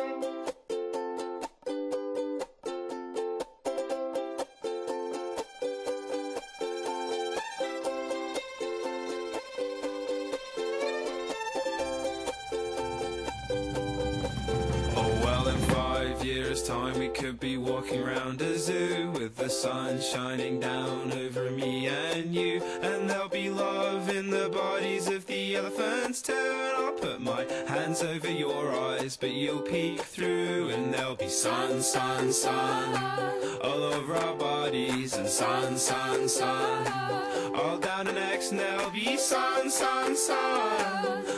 Time we could be walking around a zoo with the sun shining down over me and you, and there'll be love in the bodies of the elephants too. And I'll put my hands over your eyes, but you'll peek through, and there'll be sun, sun, sun all over our bodies, and sun, sun, sun all down the necks, and there'll be sun, sun, sun